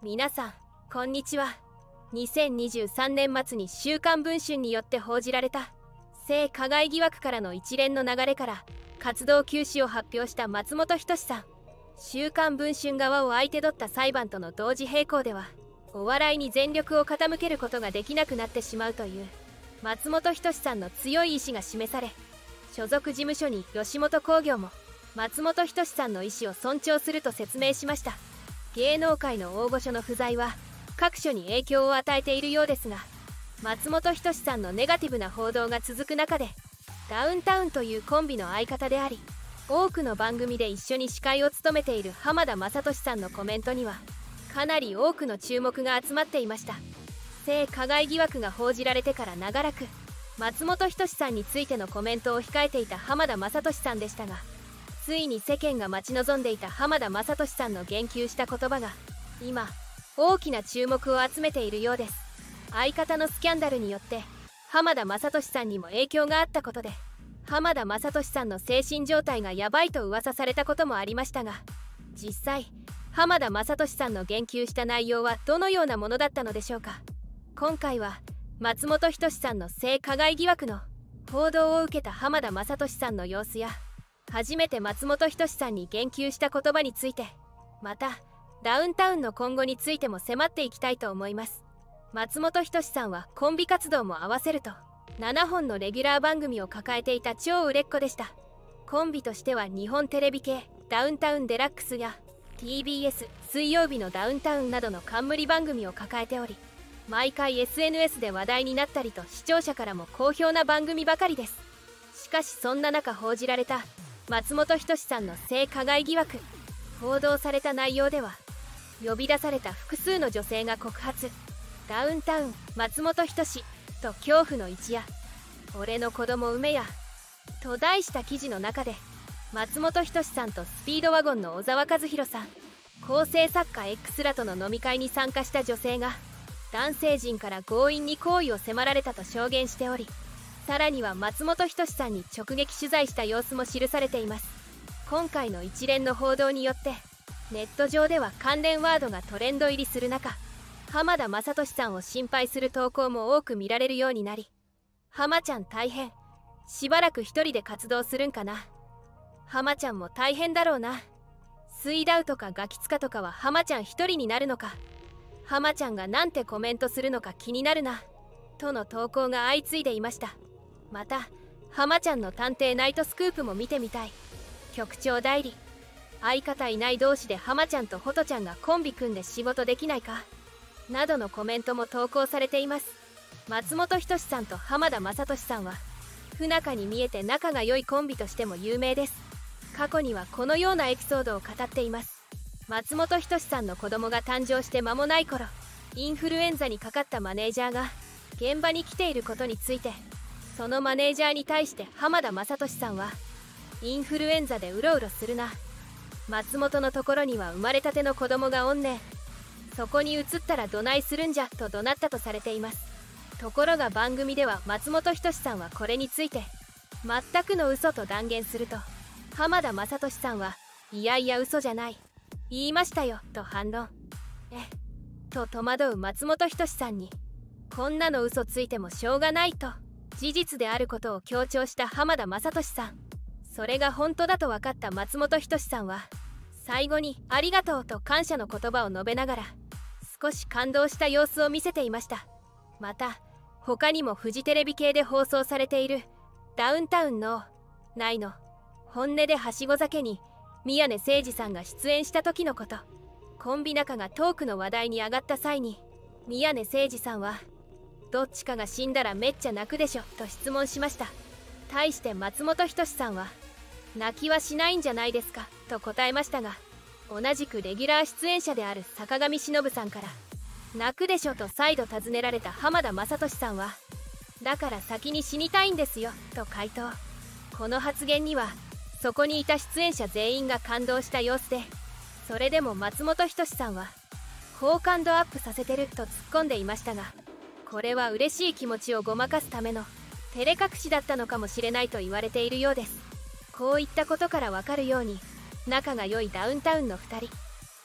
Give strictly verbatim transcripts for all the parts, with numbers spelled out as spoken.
皆さんこんにちは。にせんにじゅうさんねん末に週刊文春によって報じられた性加害疑惑からの一連の流れから活動休止を発表した松本人志さん。週刊文春側を相手取った裁判との同時並行ではお笑いに全力を傾けることができなくなってしまうという松本人志さんの強い意志が示され、所属事務所に吉本興業も松本人志さんの意思を尊重すると説明しました。芸能界の大御所の不在は各所に影響を与えているようですが、松本人志さんのネガティブな報道が続く中で、ダウンタウンというコンビの相方であり多くの番組で一緒に司会を務めている浜田雅俊さんのコメントにはかなり多くの注目が集まっていました。性加害疑惑が報じられてから長らく松本人志さんについてのコメントを控えていた浜田雅俊さんでしたが、ついに世間が待ち望んでいた浜田雅俊さんの言及した言葉が今大きな注目を集めているようです。相方のスキャンダルによって浜田雅俊さんにも影響があったことで、浜田雅俊さんの精神状態がヤバいと噂されたこともありましたが、実際浜田雅俊さんの言及した内容はどのようなものだったのでしょうか。今回は松本人志さんの性加害疑惑の報道を受けた浜田雅俊さんの様子や、初めて松本人志さんに言及した言葉について、またダウンタウンの今後についても迫っていきたいと思います。松本人志さんはコンビ活動も合わせるとななほんのレギュラー番組を抱えていた超売れっ子でした。コンビとしては日本テレビ系ダウンタウンデラックスや ティービーエス 水曜日のダウンタウンなどの冠番組を抱えており、毎回 エスエヌエス で話題になったりと視聴者からも好評な番組ばかりです。しかしそんな中報じられた松本人志さんの性加害疑惑。報道された内容では呼び出された複数の女性が告発、ダウンタウン松本人志と恐怖の一夜、俺の子供産めやと題した記事の中で、松本人志さんとスピードワゴンの小沢和弘さん、構成作家 X らとの飲み会に参加した女性が男性陣から強引に行為を迫られたと証言しており、さらには松本人志さんに直撃取材した様子も記されています。今回の一連の報道によってネット上では関連ワードがトレンド入りする中、浜田雅俊さんを心配する投稿も多く見られるようになり、浜ちゃん大変、しばらく一人で活動するんかな、浜ちゃんも大変だろうな、水ダウとかガキツカとかは浜ちゃん一人になるのか、浜ちゃんがなんてコメントするのか気になるなとの投稿が相次いでいました。また浜ちゃんの探偵ナイトスクープも見てみたい、局長代理、相方いない同士で浜ちゃんとホトちゃんがコンビ組んで仕事できないかなどのコメントも投稿されています。松本人志さんと浜田雅俊さんは不仲に見えて仲が良いコンビとしても有名です。過去にはこのようなエピソードを語っています。松本人志さんの子供が誕生して間もない頃、インフルエンザにかかったマネージャーが現場に来ていることについて、そのマネージャーに対して浜田雅俊さんは、インフルエンザでうろうろするな、松本のところには生まれたての子供がおんねん、そこに移ったらどないするんじゃと怒鳴ったとされています。ところが番組では松本人志さんはこれについて全くの嘘と断言すると、浜田雅俊さんはいやいや嘘じゃない、言いましたよと反論。えと戸惑う松本人志さんに、こんなの嘘ついてもしょうがないと事実であることを強調した浜田雅俊さん。それが本当だと分かった松本人志さんは最後にありがとうと感謝の言葉を述べながら少し感動した様子を見せていました。また他にもフジテレビ系で放送されているダウンタウンのないの本音ではしご酒に宮根誠司さんが出演した時のこと、コンビ仲がトークの話題に上がった際に宮根誠司さんはどっちかが死んだらめっちゃ泣くでしょと質問しました。対して松本人志さんは泣きはしないんじゃないですかと答えましたが、同じくレギュラー出演者である坂上忍さんから泣くでしょと再度尋ねられた浜田雅俊さんは、だから先に死にたいんですよと回答。この発言にはそこにいた出演者全員が感動した様子で、それでも松本人志さんは好感度アップさせてると突っ込んでいましたが、これは嬉しい気持ちをごまかすための照れ隠しだったのかもしれないと言われているようです。こういったことからわかるように、仲が良いダウンタウンのふたり、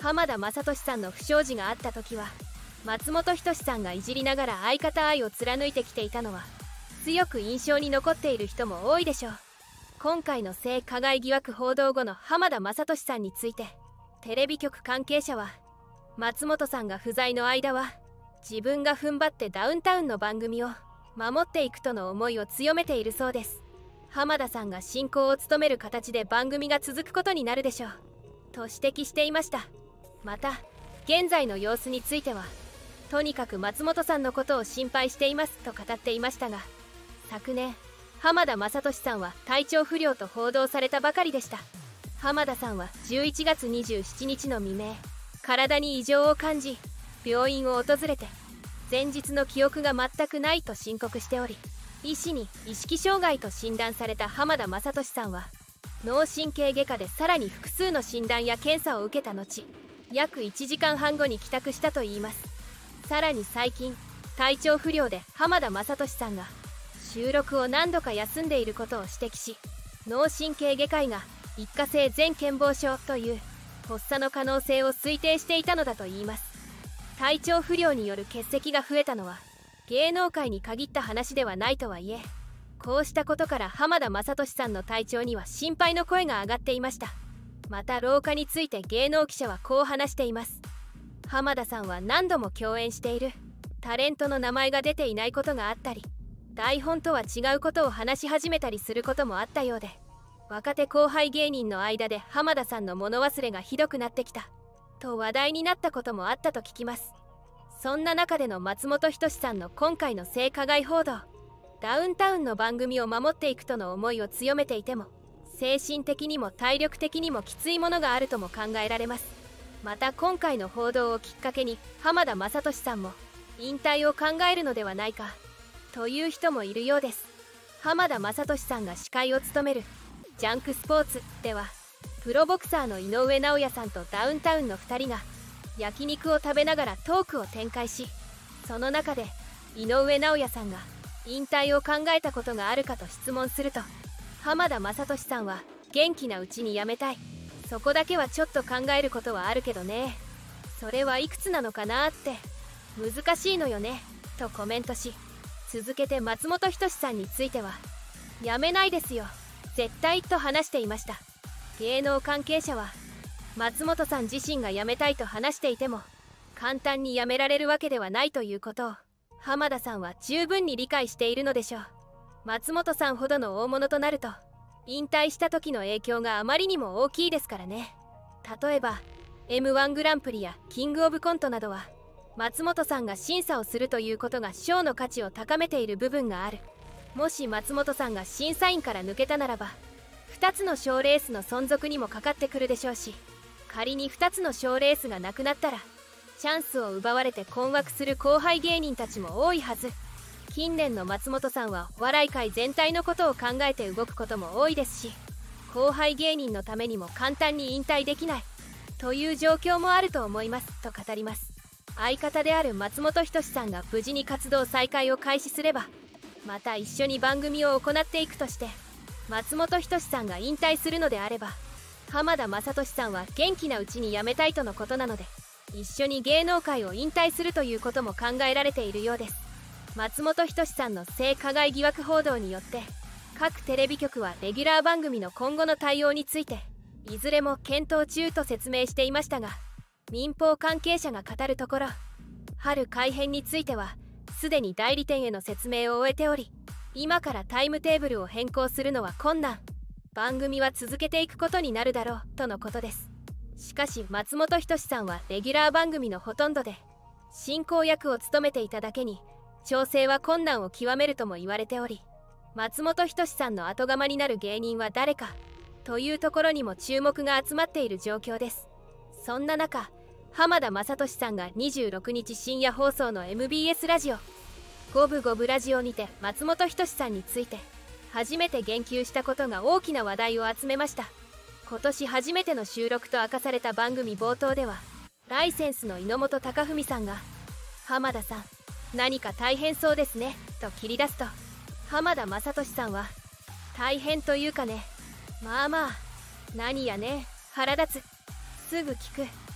浜田雅俊さんの不祥事があった時は松本人志さんがいじりながら相方愛を貫いてきていたのは強く印象に残っている人も多いでしょう。今回の性加害疑惑報道後の浜田雅俊さんについてテレビ局関係者は、松本さんが不在の間は自分が踏ん張ってダウンタウンの番組を守っていくとの思いを強めているそうです。浜田さんが進行を務める形で番組が続くことになるでしょうと指摘していました。また現在の様子については、とにかく松本さんのことを心配していますと語っていましたが、昨年浜田雅俊さんは体調不良と報道されたばかりでした。浜田さんはじゅういちがつにじゅうしちにちの未明、体に異常を感じ病院を訪れて、前日の記憶が全くないと申告しており、医師に意識障害と診断された浜田雅俊さんは脳神経外科でさらに複数の診断や検査を受けた後、約いちじかんはん後に帰宅したといいます。さらに最近体調不良で浜田雅俊さんが収録を何度か休んでいることを指摘し、脳神経外科医が一過性全健忘症という発作の可能性を推定していたのだといいます。体調不良による欠席が増えたのは芸能界に限った話ではないとはいえ、こうしたことから浜田雅俊さんの体調には心配の声が上がっていました。また老化について芸能記者はこう話しています。浜田さんは何度も共演しているタレントの名前が出ていないことがあったり、台本とは違うことを話し始めたりすることもあったようで、若手後輩芸人の間で浜田さんの物忘れがひどくなってきたと話題になったこともあったと聞きます。そんな中での松本人志さんの今回の性加害報道、ダウンタウンの番組を守っていくとの思いを強めていても、精神的にも体力的にもきついものがあるとも考えられます。また今回の報道をきっかけに浜田雅俊さんも引退を考えるのではないかという人もいるようです。浜田雅俊さんが司会を務めるジャンクスポーツでは、プロボクサーの井上尚弥さんとダウンタウンのふたりが焼肉を食べながらトークを展開し、その中で井上尚弥さんが引退を考えたことがあるかと質問すると、浜田雅俊さんは元気なうちに辞めたい、そこだけはちょっと考えることはあるけどね、それはいくつなのかなって難しいのよねとコメントし、続けて松本人志さんについては辞めないですよ絶対と話していました。芸能関係者は松本さん自身が辞めたいと話していても簡単に辞められるわけではないということを浜田さんは十分に理解しているのでしょう。松本さんほどの大物となると引退した時の影響があまりにも大きいですからね。例えば エムワン グランプリやキングオブコントなどは松本さんが審査をするということが賞の価値を高めている部分がある。もし松本さんが審査員から抜けたならばふたつの賞レースの存続にもかかってくるでしょうし、仮にふたつの賞レースがなくなったらチャンスを奪われて困惑する後輩芸人たちも多いはず。近年の松本さんはお笑い界全体のことを考えて動くことも多いですし、後輩芸人のためにも簡単に引退できないという状況もあると思いますと語ります。相方である松本人志さんが無事に活動再開を開始すれば、また一緒に番組を行っていくとして、松本人志さんが引退するのであれば浜田雅俊さんは元気なうちに辞めたいとのことなので、一緒に芸能界を引退するということも考えられているようです。松本人志さんの性加害疑惑報道によって各テレビ局はレギュラー番組の今後の対応についていずれも検討中と説明していましたが、民放関係者が語るところ、春改編についてはすでに代理店への説明を終えており、今からタイムテーブルを変更するのは困難、番組は続けていくことになるだろうとのことです。しかし松本人志さんはレギュラー番組のほとんどで進行役を務めていただけに調整は困難を極めるとも言われており、松本人志さんの後釜になる芸人は誰かというところにも注目が集まっている状況です。そんな中、浜田雅俊さんがにじゅうろくにち深夜放送の エムビーエス ラジオ五分五分ラジオにて松本人志さんについて初めて言及したことが大きな話題を集めました。今年初めての収録と明かされた番組冒頭では、ライセンスの猪本貴文さんが「浜田さん何か大変そうですね」と切り出すと、浜田雅俊さんは「大変というかね、まあまあ何やね、腹立つ、すぐ聞く」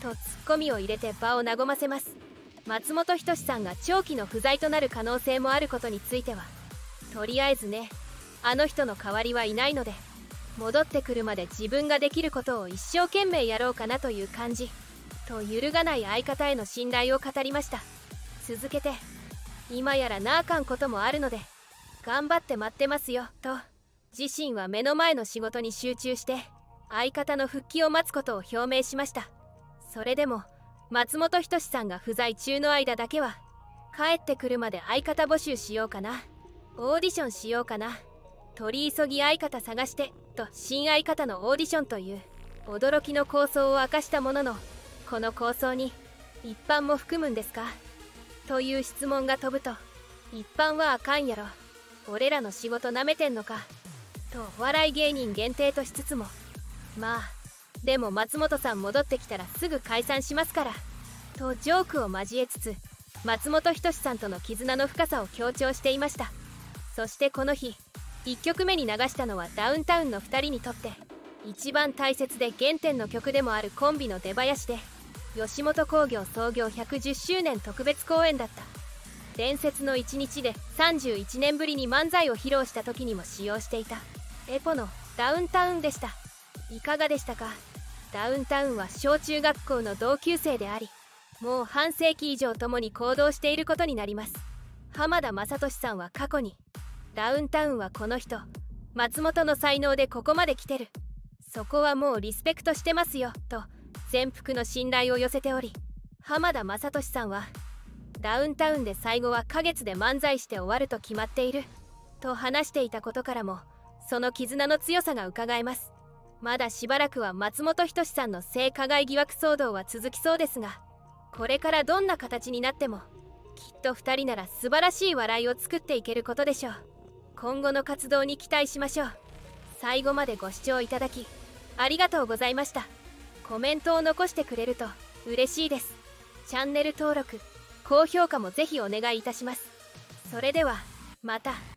とツッコミを入れて場を和ませます。松本人志さんが長期の不在となる可能性もあることについては、とりあえずね、あの人の代わりはいないので、戻ってくるまで自分ができることを一生懸命やろうかなという感じと、揺るがない相方への信頼を語りました。続けて、今やらなあかんこともあるので頑張って待ってますよと、自身は目の前の仕事に集中して相方の復帰を待つことを表明しました。それでも松本人志さんが不在中の間だけは、帰ってくるまで相方募集しようかな、オーディションしようかな、取り急ぎ相方探してと新相方のオーディションという驚きの構想を明かしたものの、この構想に一般も含むんですかという質問が飛ぶと、一般はあかんやろ、俺らの仕事なめてんのかとお笑い芸人限定としつつも、まあでも松本さん戻ってきたらすぐ解散しますからとジョークを交えつつ、松本人志さんとの絆の深さを強調していました。そしてこの日いっきょくめに流したのはダウンタウンのふたりにとって一番大切で原点の曲でもあるコンビの出囃子で、吉本興業創業ひゃくじゅっしゅうねん特別公演だった伝説の一日でさんじゅういちねんぶりに漫才を披露した時にも使用していたエポのダウンタウンでした。いかがでしたか。ダウンタウンは小中学校の同級生であり、もう半世紀以上共に行動していることになります。浜田雅俊さんは過去に、ダウンタウンはこの人松本の才能でここまで来てる、そこはもうリスペクトしてますよと全幅の信頼を寄せており、浜田雅俊さんはダウンタウンで最後は花月で漫才して終わると決まっていると話していたことからも、その絆の強さがうかがえます。まだしばらくは松本人志さんの性加害疑惑騒動は続きそうですが、これからどんな形になってもきっとふたりなら素晴らしい笑いを作っていけることでしょう。今後の活動に期待しましょう。最後までご視聴いただきありがとうございました。コメントを残してくれると嬉しいです。チャンネル登録高評価もぜひお願いいたします。それではまた。